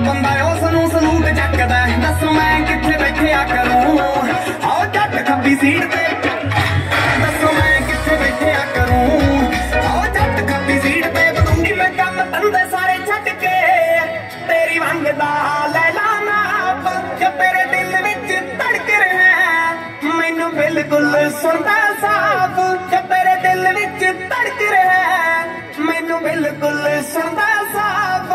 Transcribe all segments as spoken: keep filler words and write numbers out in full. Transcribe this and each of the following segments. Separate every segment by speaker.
Speaker 1: ਬੰਦਾ ਉਸਨੂੰ ਸਲੂਟ ਚੱਕਦਾ। ਦੱਸ ਮੈਂ ਕਿੱਥੇ ਬੈਠਿਆ ਕਰੂੰ ਆਓ ਜੱਟ ਖੱਬੀ ਸੀਟ ਤੇ। ਦੱਸੋ ਮੈਂ ਕਿੱਥੇ ਬੈਠਿਆ ਕਰੂੰ ਆਓ ਜੱਟ ਖੱਬੀ ਸੀਟ ਤੇ। ਬਦੂੰਗੀ ਮੈਂ ਕੰਮ ਧੰਦੇ ਸਾਰੇ ਛੱਡ ਕੇ ਤੇਰੀ ਵੰਗ ਦਾ ਲੈ ਲਾ ਨਾਪ ਜੋ ਤੇਰੇ ਦਿਲ ਵਿੱਚ ਧੜਕ ਰਿਹਾ ਮੈਨੂੰ ਬਿਲਕੁਲ ਸੁਣਦਾ ਸਾਫ਼। ਜੋ ਤੇਰੇ ਦਿਲ ਵਿੱਚ ਧੜਕ ਰਿਹਾ ਮੈਨੂੰ ਬਿਲਕੁਲ ਸੁਣਦਾ ਸਾਫ਼।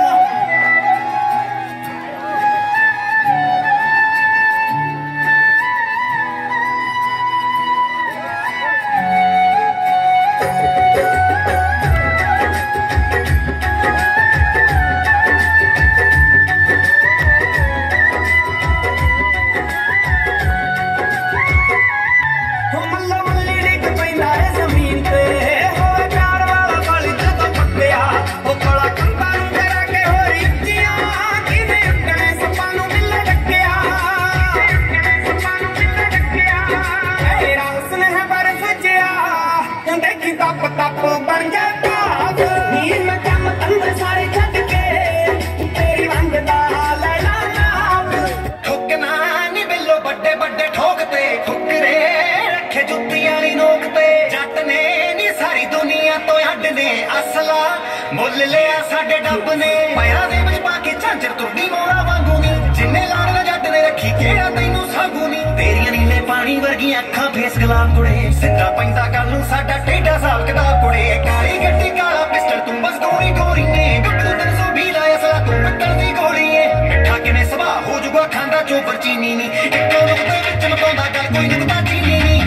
Speaker 1: ਅਸਲਾ ਮੁੱਲ ਲਿਆ ਸਾਡੇ ਡੱਬ ਨੇ ਪੈਰਾਂ ਦੇ ਵਿੱਚ ਪਾ ਕੇ ਝਾਂਜਰ ਤੁਰਦੀ ਮੋਰਾ ਵਾਂਗੂ ਨੀ ਜਿੰਨੇ ਲਾੜ ਜੱਟ ਨੇ ਰੱਖੀ ਕਿਹੜਾ ਤੈਨੂੰ ਸਾਗੂ ਨੀ ਤੇਰੀਆਂ ਨੀਲੇ ਪਾਣੀ ਵਰਗੀਆਂ ਅੱਖਾਂ ਫੇਸ ਗੁਲਾਬ ਕੁੜੇ ਸਿੱਧਾ ਪੈਂਦਾ ਗੱਲ ਨੂੰ ਸਾਡਾ ਟੇਢਾ ਹਿਸਾਬ ਕਿਤਾਬ ਕੁੜੇ ਕਾਲੀ ਗੱਡੀ ਕਾਲਾ ਪਿਸਟਲ ਤੂੰ ਬਸ ਗੋਰੀ ਗੋਰੀ ਨੇ ਗੱਟੂ ਤਿੰਨ ਸੌ ਵੀਹ ਲਾਇਆ ਅਸਲਾ ਤੂੰ ਮੱਕੜ ਦੀ ਗੋਲੀ ਏ ਮਿੱਠਾ ਕਿਵੇਂ ਸੁਭਾਅ ਹੋ ਜੂਗਾ ਖਾਂਦਾ ਚੋਬਰ ਚੀਨੀ ਨੀ ਇੱਕੋ ਨੁਕਤੇ ਵਿੱਚ ਮਕਾਉਂਦਾ ਗੱਲ ਕੋਈ ਨੁਕਤਾ ਚੀਨੀ ਨੀ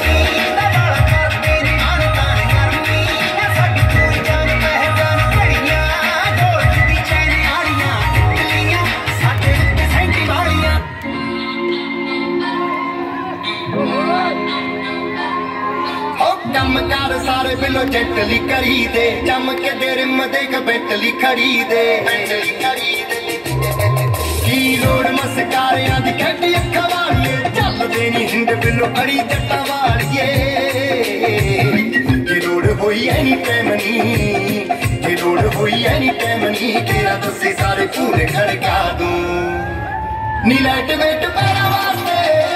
Speaker 1: ਕੰਮਕਾਰ ਸਾਰੇ ਬਿਲੋ ਜੱਟਲੀ ਕਰੀ ਦੇ ਜੰਮ ਕੇ ਦੇ ਰਿਮ ਦੇਖ ਬੈਟਲੀ ਖੜੀ ਦੇ ਬੈਟਲੀ ਖੜੀ ਦੇ ਕੀ ਲੋੜ ਮਸਕਾਰਿਆਂ ਦੀ ਖੱਟੀ ਅੱਖਾਂ ਵਾਲੀਏ ਚੱਲਦੇ ਨੀ ਹਿੰਦ ਬਿਲੋ ਅੜੀ ਜੱਟਾਂ ਵਾਲੀਏ ਕੀ ਲੋੜ ਹੋਈ ਐਨੀ ਟਾਈਮ ਨੀ ਕੀ ਲੋੜ ਹੋਈ ਐਨੀ ਟਾਈਮ ਨੀ ਤੇਰਾ ਦੱਸੇ ਸਾਰੇ ਪੂਰੇ ਖੜਕਾ ਦੂੰ ਨੀ ਲਾਈਟ ਵੇਟ ਪੈਰਾਂ ਵਾਸਤੇ